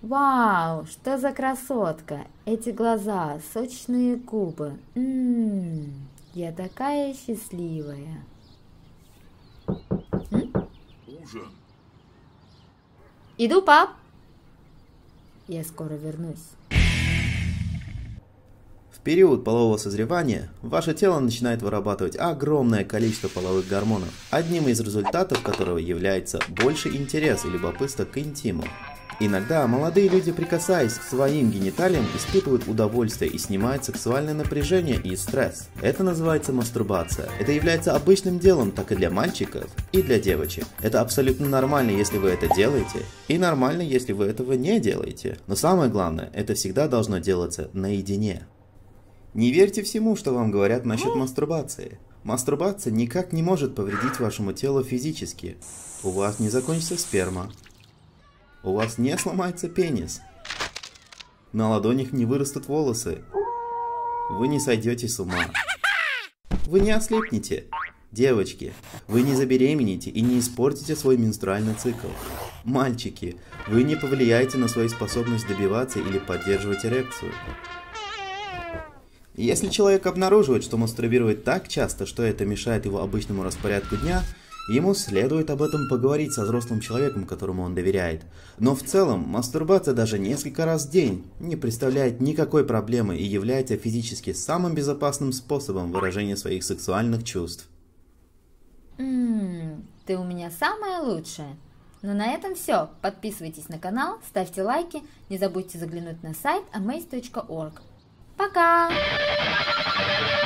Вау, что за красотка! Эти глаза, сочные губы. Я такая счастливая. Ужин. Иду, пап. Я скоро вернусь. В период полового созревания ваше тело начинает вырабатывать огромное количество половых гормонов, одним из результатов которого является больший интерес и любопытство к интиму. Иногда молодые люди, прикасаясь к своим гениталиям, испытывают удовольствие и снимают сексуальное напряжение и стресс. Это называется мастурбация. Это является обычным делом как и для мальчиков, и для девочек. Это абсолютно нормально, если вы это делаете, и нормально, если вы этого не делаете. Но самое главное, это всегда должно делаться наедине. Не верьте всему, что вам говорят насчет мастурбации. Мастурбация никак не может повредить вашему телу физически. У вас не закончится сперма. У вас не сломается пенис. На ладонях не вырастут волосы. Вы не сойдете с ума. Вы не ослепнете. Девочки, вы не забеременеете и не испортите свой менструальный цикл. Мальчики, вы не повлияете на свою способность добиваться или поддерживать эрекцию. Если человек обнаруживает, что мастурбирует так часто, что это мешает его обычному распорядку дня, ему следует об этом поговорить со взрослым человеком, которому он доверяет. Но в целом, мастурбация даже несколько раз в день не представляет никакой проблемы и является физически самым безопасным способом выражения своих сексуальных чувств. Ты у меня самая лучшая. Ну на этом все. Подписывайтесь на канал, ставьте лайки, не забудьте заглянуть на сайт amaze.org. Пока!